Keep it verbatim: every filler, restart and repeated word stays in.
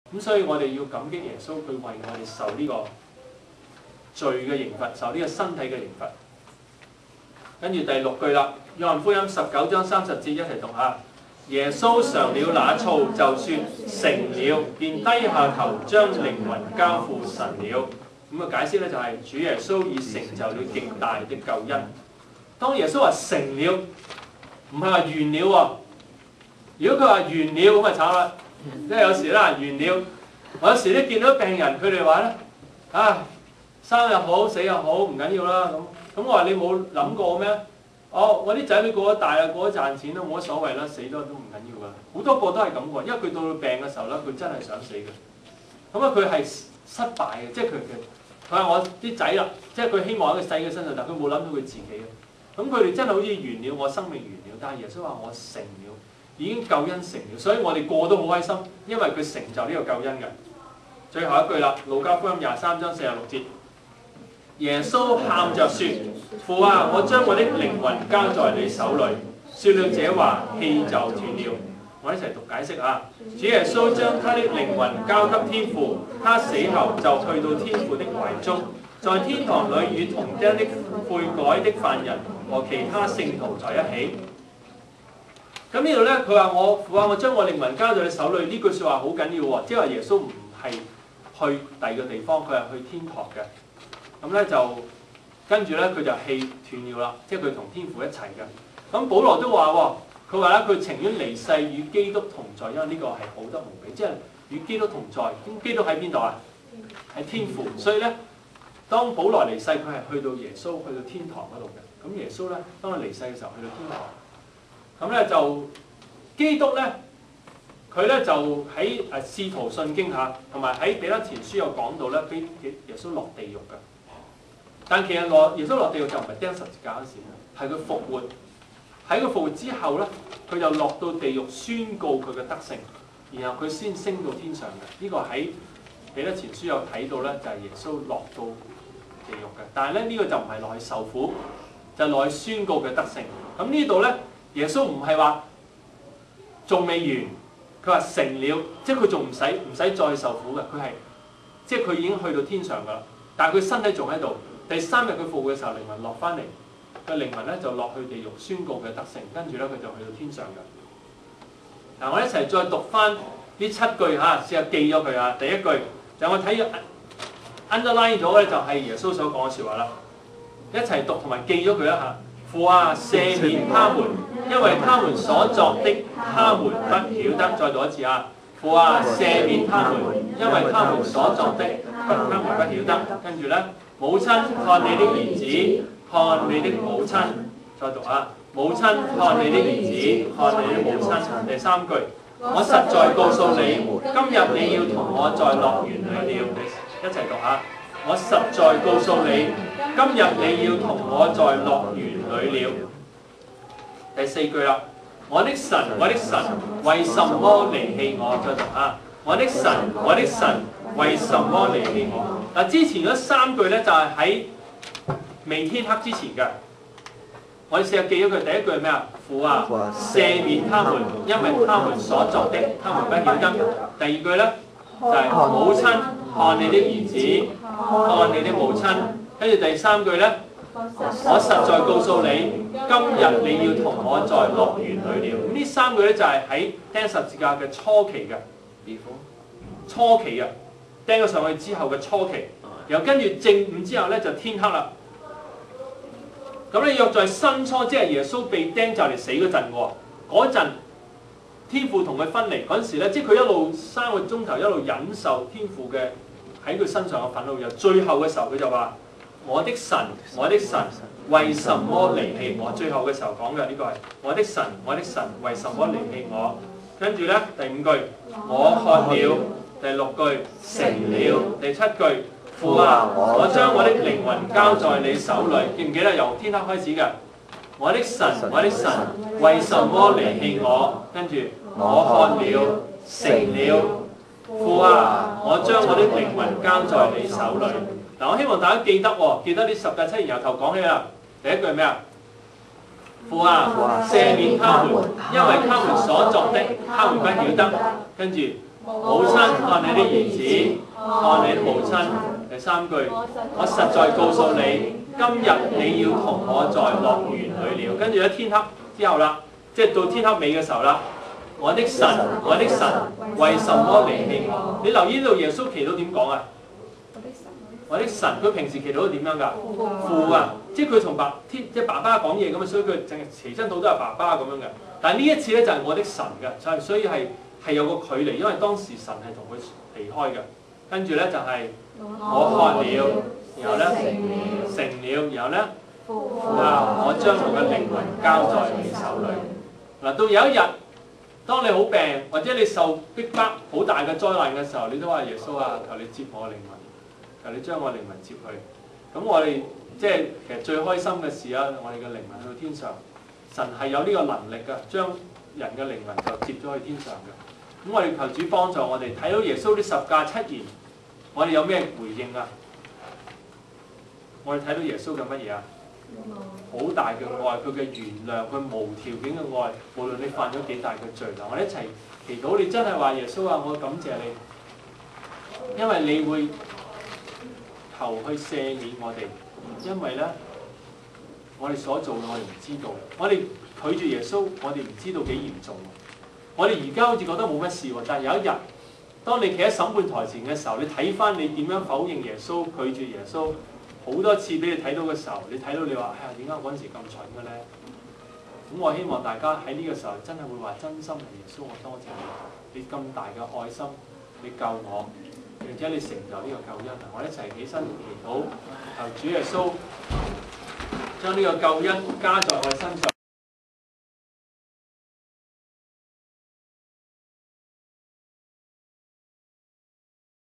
咁所以我哋要感激耶穌，佢為我哋受呢個罪嘅刑罰，受呢個身體嘅刑罰。跟住第六句啦，約翰福音十九章三十節一齊讀下。耶穌嘗了那醋，就說成了，便低下頭將靈魂交付神了。咁嘅解釋咧就係主耶穌已成就了極大的救恩。當耶穌話成了，唔係話完了喎。如果佢話完了咁啊慘啦，因為有時咧完了，我有時咧見到病人，佢哋話咧，啊生又好死又好唔緊要啦咁。咁我話你冇諗過咩？哦，我啲仔女過咗大啦，過咗賺錢啦，冇乜所謂啦，死咗都唔緊要噶。好多個都係咁喎，因為佢到到病嘅時候咧，佢真係想死嘅。咁啊，佢係失敗嘅，即係佢佢佢話我啲仔啦，即係佢希望喺個細嘅身上，但係佢冇諗到佢自己嘅。咁佢哋真係好似完了，我生命完了。但係耶穌話我成了，已經救恩成了，所以我哋個個都好開心，因為佢成就呢個救恩嘅。最後一句啦，路加福音廿三章四十六節。耶穌喊着說：父啊，我將我的靈魂交在你手裏。說了這話，氣就斷了。我一齊讀解釋啊！主耶穌將他的靈魂交給天父，他死後就去到天父的懷中，在天堂裏與同釘的悔改的犯人和其他聖徒在一起。咁呢度咧，佢話我父啊，我將我靈魂交在你手裏。呢句説話好緊要喎，即係話耶穌唔係去第二個地方，佢係去天堂嘅。咁咧就跟住咧，佢就氣斷了啦，即係佢同天父一齊嘅。咁保羅都話喎，佢話咧佢情願離世與基督同在，因為呢個係好得無比，即係與基督同在。咁基督喺邊度啊？喺天父。所以咧，當保羅離世，佢係去到耶穌去到天堂嗰度嘅。咁耶穌咧，當佢離世嘅時候去到天堂。咁咧就基督咧，佢咧就喺誒使徒信經下，同埋喺彼得前書有講到咧，俾耶穌落地獄嘅。但其實落耶穌落地獄就唔係釘十字架嗰時，係佢復活。喺佢復活之後咧，佢就落到地獄宣告佢嘅德性，然後佢先升到天上嘅。呢、這個喺彼得前書有睇到咧，就係、是、耶穌落到地獄嘅。但係咧呢、這個就唔係落去受苦，就落、是、去宣告嘅德性。咁呢度咧，耶穌唔係話仲未完，佢話成了，即係佢仲唔使唔使再受苦嘅。佢係即係佢已經去到天上噶啦，但係佢身體仲喺度。第三日佢復活嘅時候，靈魂落翻嚟，個靈魂咧就落去地獄宣告嘅德性，跟住咧佢就去到天上嘅。嗱，我一齊再讀翻呢七句嚇，試下記咗佢啊。第一句就我睇 underline 咗嘅就係耶穌所講嘅説話啦。一齊讀同埋記咗佢一下。父啊，赦免他們，因為他們所作的，他們不曉得。再讀一次啊。父啊，赦免他們，因為他們所作的，他們不曉得。跟住咧。母親看你的兒子，看你的母親。再讀啊！母親看你的兒子，看你的母親。第三句，我實在告訴你，今日你要同我在樂園裏了。一齊讀下！我實在告訴你，今日你要同我在樂園裏了。第四句啦，我的神，我的神，為什麼離棄我？再讀啊！我的神，我的神，為什麼離棄我？嗱，之前嗰三句咧就係喺未天黑之前嘅。我哋試下記咗佢。第一句係咩啊？父啊，赦免他們，因為他們所作的，他們不曉得。第二句咧就係、是、母親看你的兒子，看你的母親。跟住第三句咧，我實在告訴你，今日你要同我在樂園裏了。咁呢三句咧就係喺釘十字架嘅初期嘅，初期嘅。釘咗上去之後嘅初期，然後跟住正午之後咧就天黑啦。咁你約在申初，即係耶穌被釘就嚟死嗰陣喎。嗰陣天父同佢分離嗰陣時咧，即係佢一路三個鐘頭一路忍受天父嘅喺佢身上嘅憤怒。然後最後嘅時候佢就話：我的神，我的神，為什麼離棄我？最後嘅時候講嘅呢個係我的神，我的神，為什麼離棄我？跟住咧第五句，我看了。第六句成了。第七句，父啊，我將我的靈魂交在你手裏。記唔記得由天黑開始嘅？我的神，我的神，為什麼離棄我？跟住我看了，成了。父啊，我將我的靈魂交在你手裏。嗱，我希望大家記得喎，記得呢十架七言由頭講起啦。第一句係咩啊？父啊，赦免他們，因為他們所作的，他們不曉得。跟住。 母親看你的兒子，看你的母親。第三句，我實在告訴你，今日你要同我在樂園裏了。跟住咧天黑之後啦，即係到天黑尾嘅時候啦，我的神，我的神，為什麼離棄我？你留意到耶穌祈禱點講啊？我的神，佢平時祈禱點樣㗎？父啊，即係佢同爸天即係爸爸講嘢咁啊，所以佢淨係祈親禱都係爸爸咁樣嘅。但係呢一次咧就係我的神嘅，就係所以係係有個距離，因為當時神係同佢離開嘅。跟住咧就係、是、我渴了，然後咧成了，然後咧父啊，我將我嘅靈魂交在你手裏。嗱，到有一日，當你好病或者你受逼迫好大嘅災難嘅時候，你都話耶穌啊，求你接我嘅靈魂。求你將我靈魂接去，咁我哋即係其實最開心嘅事啊！我哋嘅靈魂去到天上，神係有呢個能力㗎，將人嘅靈魂就接咗去天上嘅。咁我哋求主幫助我哋睇到耶穌啲十架七言，我哋有咩回應啊？我哋睇到耶穌嘅乜嘢啊？好大嘅愛，佢嘅原諒，佢無條件嘅愛，無論你犯咗幾大嘅罪。嗱，我哋一齊祈禱，你真係話耶穌啊，我感謝你，因為你會求去赦免我哋，因為咧，我哋所做嘅我哋唔知道，我哋拒絕耶穌，我哋唔知道幾嚴重。我哋而家好似覺得冇乜事喎，但係有一日，當你企喺審判台前嘅時候，你睇翻你點樣否認耶穌、拒絕耶穌，好多次俾你睇到嘅時候，你睇到你話：哎呀，點解我嗰陣時咁蠢嘅咧？咁我希望大家喺呢個時候真係會話真心係耶穌，我多謝你，你咁大嘅愛心，你救我。並且你成就呢個救恩，我一齊起身祈禱，求主耶穌將呢個救恩加在我身上。